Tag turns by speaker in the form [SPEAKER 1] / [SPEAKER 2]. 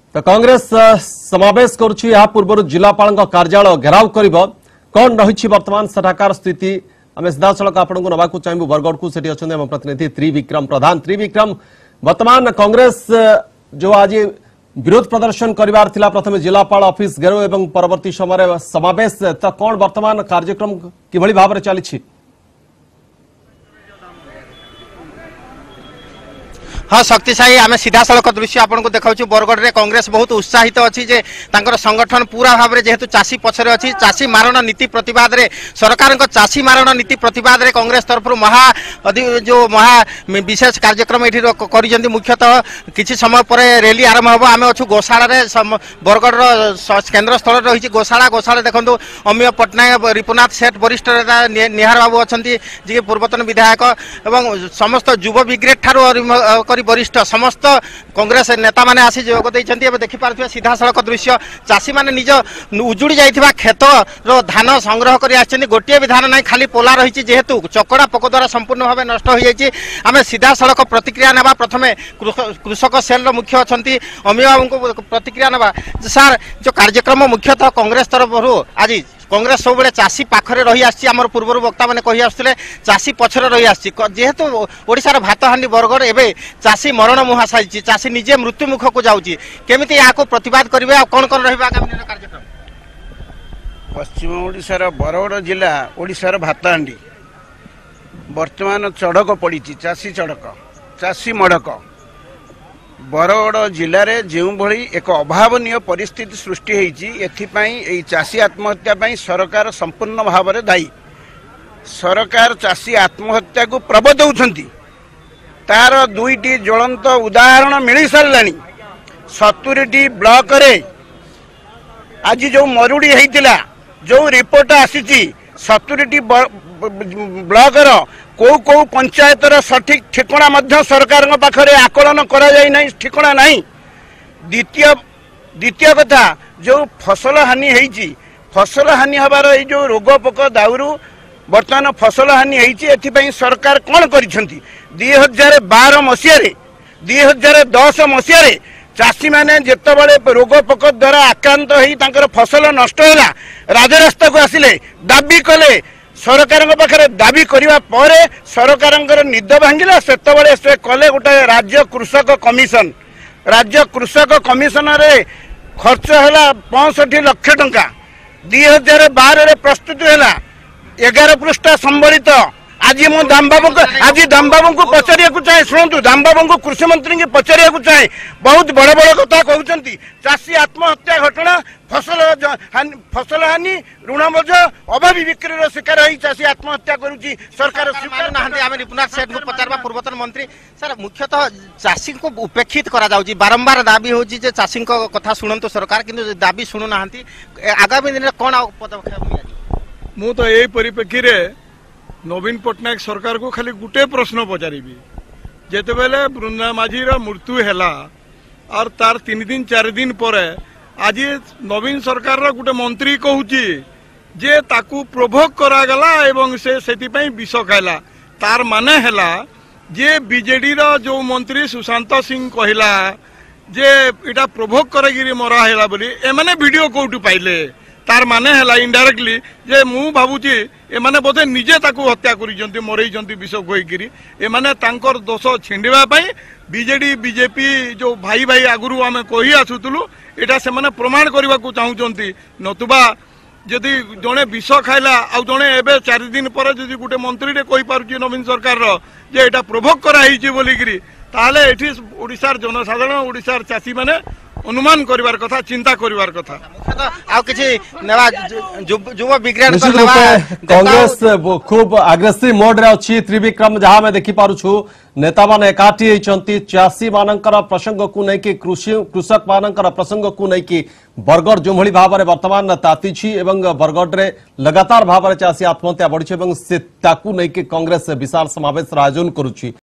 [SPEAKER 1] तो कांग्रेस समावेश करुछि या पूर्व जिलापाल कार्यालय घेराव कर कौन रही वर्तमान सेठाकार स्थिति आम सीधा सड़क आपको नवाक चाहबू बरगढ़ को सेठी अच्छा प्रतिनिधि त्रिविक्रम प्रधान। त्रिविक्रम, वर्तमान कांग्रेस जो आज विरोध प्रदर्शन करिवार थिला प्रथम जिलापाल ऑफिस घेराव एवं परवर्ती समय समावेश तो कौन वर्तमान कार्यक्रम किभली भाव में चली?
[SPEAKER 2] हाँ शक्तिशाली आम सीधा सड़क दृश्य आपको देखा बरगढ़ में कांग्रेस बहुत उत्साहित अच्छी जे संगठन पूरा भाव में जेहेतु चाषी पछरे अच्छी चाषी मारण नीति प्रतिवाद रे सरकार चाषी मारण नीति प्रतिवाद रे कांग्रेस तरफ महा विशेष कार्यक्रम ये कर मुख्यतः किसी समय पर रैली आरंभ हम आम अच्छु गोशाला बरगढ़ केन्द्र स्थल रही गोशाला देखो अमीय पट्टनायक रिपुनाथ सेठ वरिष्ठ नेता निहार बाबू अच्छा जी पूर्वतन विधायक एवं समस्त युव ब्रिगेड ठार वरिष्ठ समस्त कांग्रेस नेता माने आसी जोग देइछन्ती। देखि पारथिबा सीधा सड़क दृश्य चाषी माने निज उजुड़ी जाइथिबा खेत रो धान संग्रह करि आछन्ती। गोटिए भी धान नाही खाली पोला रहिछि जेहेतु चकड़ा पोक द्वारा संपूर्ण भाव नष्ट हो जाइछि। आमे सीधा सड़क प्रतिक्रिया नेबा प्रथमे कृषक सेल रो मुख्य अछन्ती अमीय बाबू को प्रतिक्रिया नेबा। सर जो कार्यक्रम मुख्यतः कांग्रेस तरफ आज कांग्रेस सब चाषी पाखरे रही आम पूर्व वक्ता मैंने कही आसुले चाषी पछरे रही जेहेतु ओडिशार भात हांडी बरगढ़ एवं चाषी मरण मुहा सारी चाषी निजे मृत्यु मुख को जाऊँगी केमिति यहाँ प्रतिवाद करेंगे कौन कौन रही कार्यक्रम?
[SPEAKER 3] पश्चिम ओडिशार बरगढ़ जिला ओडिशार भात हांडी वर्तमान चढ़क पड़ी चाषी चढ़क चाषी मड़क बरगढ़ जिले में जो भली एक अभावनीय परिस्थिति सृष्टि होती चाषी आत्महत्या सरकार संपूर्ण भाव में दायी। सरकार चाषी आत्महत्या को प्रबोधौछंती तार दुईटी ज्वलंत उदाहरण मिल सारा 70टी ब्लॉक रे आज जो मरुड़ी होता जो रिपोर्ट आसी 70टी ब्लॉक कौ कौ पंचायतर सठिक ठिकणा सरकार पाखरे आकलन करा जाई नहीं ठिकणा नहीं। द्वितीय कथा जो फसल हानि होती फसल हानि हबार ये जो रोग पोक दाउरू वर्तमान फसल हानि होती सरकार कौन करिसेंती 2012 मसीह 2010 मसीह चाषी मैंने जितेबाला रोग पोक द्वारा आक्रांत हो फसल नष्ट है राजरास्ता को आसिले दाबी कले सरकार पाखे दाबी करने पर सरकार निद भांगिला से कले गोटे राज्य कृषक कमिशन रे खर्च है 65 लाख टंका 2012 प्रस्तुत है 11 पृष्ठा संबलित। आज मु दाम बाबू को पचारिया चाहे शुणु दाम बाबू को कृषि मंत्री की पचारिया चाहे बहुत बड़ बड़ कथा कहते चाषी आत्महत्या घटना फसल हानि ऋण बोझ अभावी बिक्री शिकार हो चाषी आत्महत्या करुच्ची सरकार स्वीकार ना।
[SPEAKER 2] रिपुनाथ सेठ को पचार पूर्वतन मंत्री सर मुख्यतः चाषी को उपेक्षित करा बारंबार दाबी हो चाषी कथा शुणु सरकार किंतु दाबी शुणु ना आगामी दिन में कौन पदक्षेप
[SPEAKER 4] मु तो यही परिप्रेक्षी रे नवीन पट्टनायक सरकार को खाली गुटे प्रश्न पचारि जेते बेले बृंदा माझी मृत्यु है और तार 3 दिन 4 दिन पर आज नवीन सरकार गोटे मंत्री कहूची जे ताकू प्रोभोक करागला एवं से विष खाइला तार माने हैला जे बीजेडी रो जो मंत्री सुशांत सिंह कहला जे इटा प्रोभोक करगिरी मरा हैला बोली एमाने वीडियो कोठू पाइले तार माने हैला इनडायरेक्टली जे मु भाबुची एमाने बोधे निजे ताकू हत्या करिसंती मरैसंती विष खोइकिरी एमाने तांकर दोष छिंडिबा पई बीजेडी बीजेपी जो भाई भाई आगुरु आमे कहि आसुतलु एटा से माने प्रमाण करबा को चाहुचंती नतुबा जदि जणे विष खाइला आ जणे एबे 4 दिन पर जदि गुटे मंत्री रे कहि पारुची नवीन सरकार रो जे एटा प्रोभोक करा हिची बोलिकिरी ताले एठी ओडिसार जनसाधारण ओडिसार चाषी माने अनुमान करिवार कथा चिंता करिवार कथा
[SPEAKER 2] आ किछि नेवा युवा विज्ञान
[SPEAKER 1] कांग्रेस खूब अग्रेसिव मोड रे अछि। त्रिविक्रम जहां में देखि पारु छु नेता माने एकाठी होइचंती चाषी मानकर प्रसंग को नै कि कृषक मानकर प्रसंग को नै कि बरगढ़ जो भली भाव में वर्तमान ताती छी एवं बरगढ़ रे लगातार भाव में चाषी आत्महत्या बढ़ी एवं से ताकू नै कि कांग्रेस विशाल समावेश आयोजन करूची।